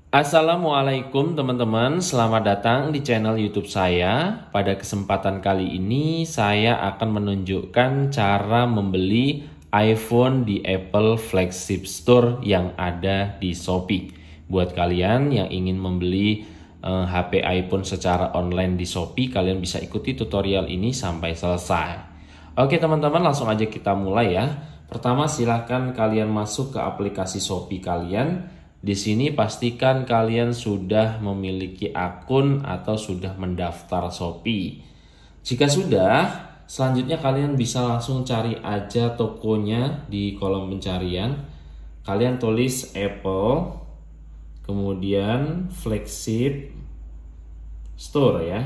Assalamualaikum teman-teman, selamat datang di channel YouTube saya. Pada kesempatan kali ini saya akan menunjukkan cara membeli iPhone di Apple Flagship Store yang ada di Shopee. Buat kalian yang ingin membeli HP iPhone secara online di Shopee, kalian bisa ikuti tutorial ini sampai selesai. Oke teman-teman, langsung aja kita mulai ya. Pertama silahkan kalian masuk ke aplikasi Shopee kalian. Di sini pastikan kalian sudah memiliki akun atau sudah mendaftar Shopee. Jika sudah, selanjutnya kalian bisa langsung cari aja tokonya di kolom pencarian. Kalian tulis Apple, kemudian Flagship Store ya.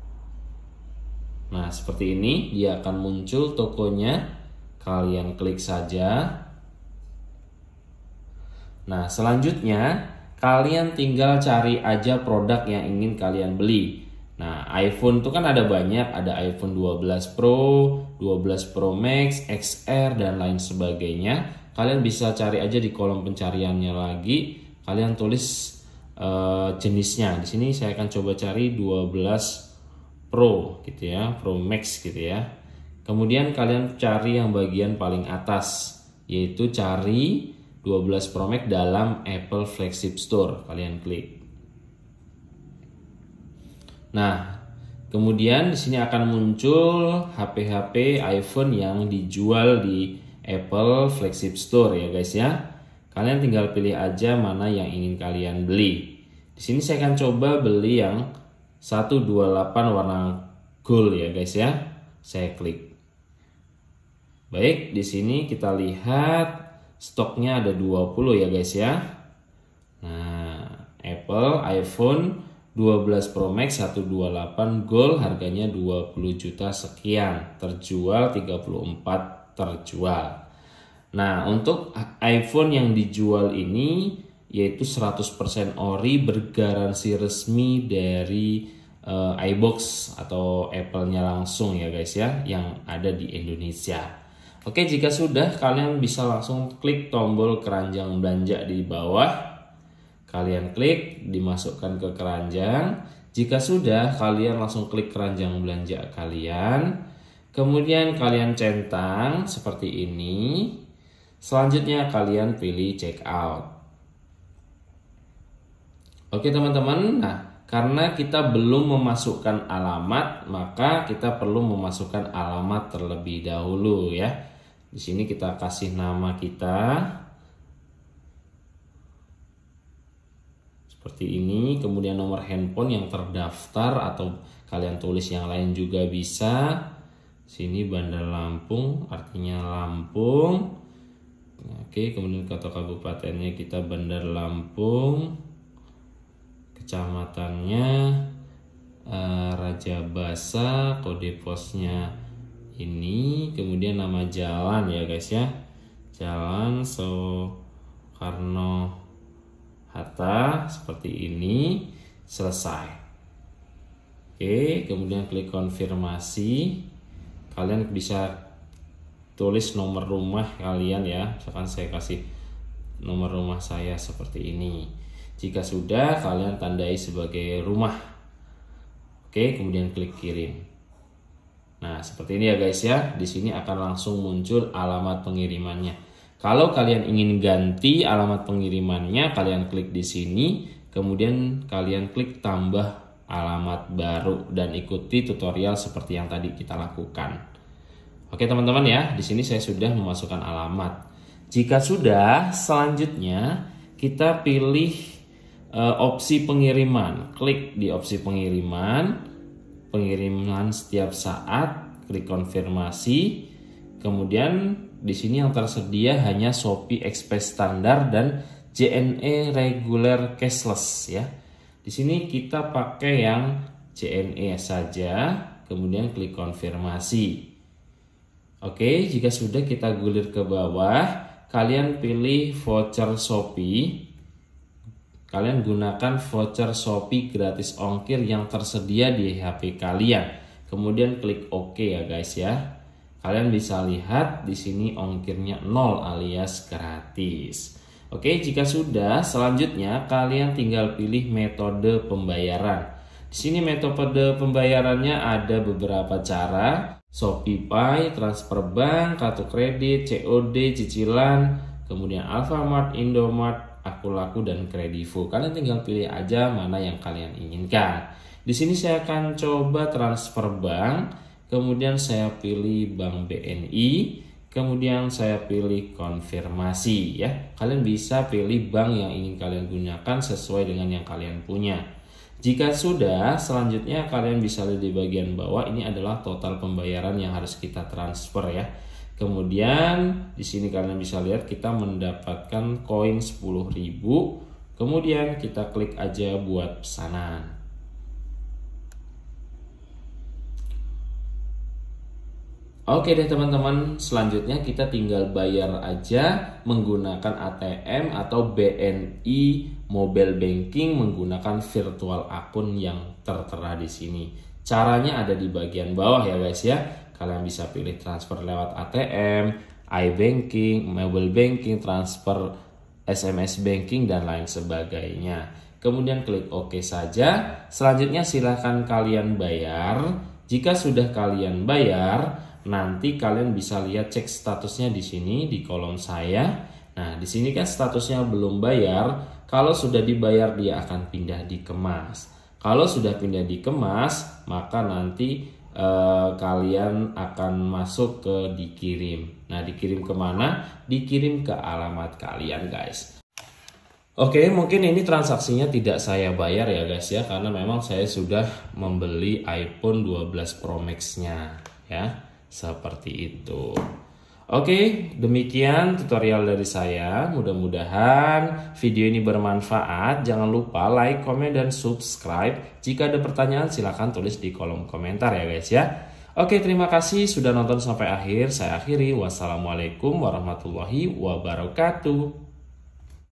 Nah, seperti ini dia akan muncul tokonya. Kalian klik saja. Nah, selanjutnya kalian tinggal cari aja produk yang ingin kalian beli. Nah, iPhone itu kan ada banyak, ada iPhone 12 Pro, 12 Pro Max, XR dan lain sebagainya. Kalian bisa cari aja di kolom pencariannya lagi. Kalian tulis jenisnya. Di sini saya akan coba cari 12 Pro gitu ya, Pro Max gitu ya. Kemudian kalian cari yang bagian paling atas, yaitu cari 12 Pro Max dalam Apple Flagship Store. Kalian klik. Nah, kemudian di sini akan muncul HP-HP iPhone yang dijual di Apple Flagship Store ya guys ya. Kalian tinggal pilih aja mana yang ingin kalian beli. Di sini saya akan coba beli yang 128 warna gold ya guys ya. Saya klik. Baik, di sini kita lihat stoknya ada 20 ya guys ya. Nah, Apple iPhone 12 Pro Max 128 Gold harganya 20 juta sekian. Terjual 34 terjual. Nah, untuk iPhone yang dijual ini yaitu 100% ori, bergaransi resmi dari iBox atau Apple-nya langsung ya guys ya, yang ada di Indonesia. Oke, jika sudah kalian bisa langsung klik tombol keranjang belanja di bawah. Kalian klik, dimasukkan ke keranjang. Jika sudah, kalian langsung klik keranjang belanja kalian. Kemudian kalian centang seperti ini. Selanjutnya kalian pilih check out. Oke teman-teman, nah karena kita belum memasukkan alamat, maka kita perlu memasukkan alamat terlebih dahulu ya. Di sini kita kasih nama kita seperti ini, kemudian nomor handphone yang terdaftar atau kalian tulis yang lain juga bisa. Sini Bandar Lampung, artinya Lampung. Oke, kemudian kota kabupatennya kita Bandar Lampung, kecamatannya Raja Basa, kode posnya ini, kemudian nama jalan ya guys ya, Jalan Soekarno Hatta seperti ini. Selesai. Oke, kemudian klik konfirmasi. Kalian bisa tulis nomor rumah kalian ya, misalkan saya kasih nomor rumah saya seperti ini. Jika sudah, kalian tandai sebagai rumah. Oke, kemudian klik kirim. Nah, seperti ini ya guys ya. Di sini akan langsung muncul alamat pengirimannya. Kalau kalian ingin ganti alamat pengirimannya, kalian klik di sini, kemudian kalian klik tambah alamat baru dan ikuti tutorial seperti yang tadi kita lakukan. Oke teman-teman ya, di sini saya sudah memasukkan alamat. Jika sudah, selanjutnya kita pilih opsi pengiriman. Klik di opsi pengiriman setiap saat, klik konfirmasi. Kemudian di sini yang tersedia hanya Shopee Express standar dan JNE regular cashless ya. Di sini kita pakai yang JNE saja, kemudian klik konfirmasi. Oke, jika sudah kita gulir ke bawah, kalian pilih voucher Shopee. Kalian gunakan voucher Shopee gratis ongkir yang tersedia di HP kalian. Kemudian klik OK ya guys ya. Kalian bisa lihat di sini ongkirnya 0 alias gratis. Oke, jika sudah, selanjutnya kalian tinggal pilih metode pembayaran. Di sini metode pembayarannya ada beberapa cara: ShopeePay, transfer bank, kartu kredit, COD, cicilan, kemudian Alfamart, Indomart, Akulaku, dan Kredivo. Kalian tinggal pilih aja mana yang kalian inginkan. Di sini saya akan coba transfer bank, kemudian saya pilih Bank BNI, kemudian saya pilih konfirmasi ya. Kalian bisa pilih bank yang ingin kalian gunakan sesuai dengan yang kalian punya. Jika sudah, selanjutnya kalian bisa lihat di bagian bawah, ini adalah total pembayaran yang harus kita transfer ya. Kemudian di sini kalian bisa lihat kita mendapatkan koin 10.000. Kemudian kita klik aja buat pesanan. Oke deh teman-teman, selanjutnya kita tinggal bayar aja menggunakan ATM atau BNI Mobile Banking menggunakan virtual akun yang tertera di sini. Caranya ada di bagian bawah ya guys ya. Kalian bisa pilih transfer lewat ATM, iBanking, Mobile Banking, transfer SMS Banking, dan lain sebagainya. Kemudian klik OK saja. Selanjutnya silahkan kalian bayar. Jika sudah kalian bayar, nanti kalian bisa lihat cek statusnya di sini di kolom saya. Nah, di sini kan statusnya belum bayar. Kalau sudah dibayar dia akan pindah dikemas. Kalau sudah pindah dikemas, maka nanti kalian akan masuk ke dikirim. Nah, dikirim kemana? Dikirim ke alamat kalian guys. Oke, mungkin ini transaksinya tidak saya bayar ya guys ya, karena memang saya sudah membeli iPhone 12 Pro Max-nya ya. Seperti itu. Oke, demikian tutorial dari saya. Mudah-mudahan video ini bermanfaat. Jangan lupa like, komen, dan subscribe. Jika ada pertanyaan silahkan tulis di kolom komentar ya guys ya. Oke, terima kasih sudah nonton sampai akhir. Saya akhiri. Wassalamualaikum warahmatullahi wabarakatuh.